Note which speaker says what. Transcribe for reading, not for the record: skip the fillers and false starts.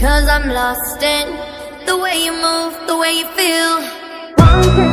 Speaker 1: 'cause I'm lost in the way you move, the way you feel.